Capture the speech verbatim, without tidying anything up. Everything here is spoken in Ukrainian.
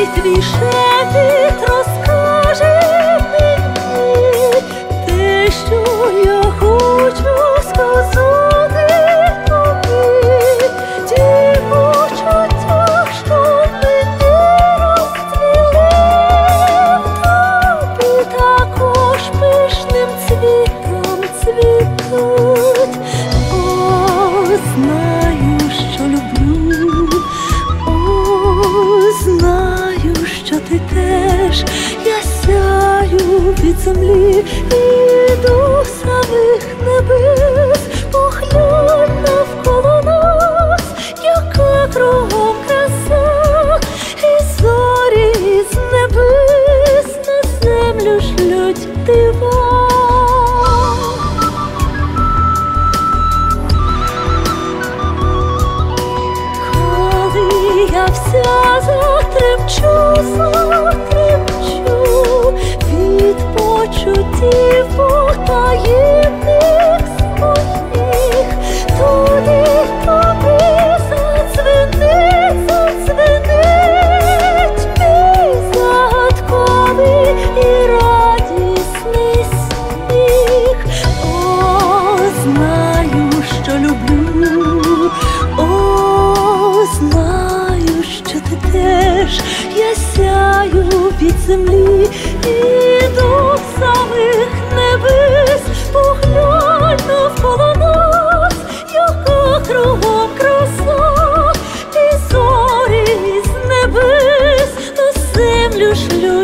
твій шепіт розкаже мені те, що я хочу сказати тобі. Ті почуття, що в мені розцвіли, в тобі також пишним цвітом цвітуть. О, знаю, що люблю, о, знаю, що ти теж. Я сяю від землі і до самих небес. Поглянь навколо нас, яка кругом краса, і зорі з небес на землю шлють дива. Коли я вся затремчу, затремчу від почуттів потаємних своїх, тоді тобі задзвенить, задзвенить мій загадковий і радісний сміх. О, знаю, що люблю, о, знаю, що ти теж. Я сяю від землі і до самих небес. Поглянь навколо нас, яка кругом краса, і зорі з небес на землю шлють.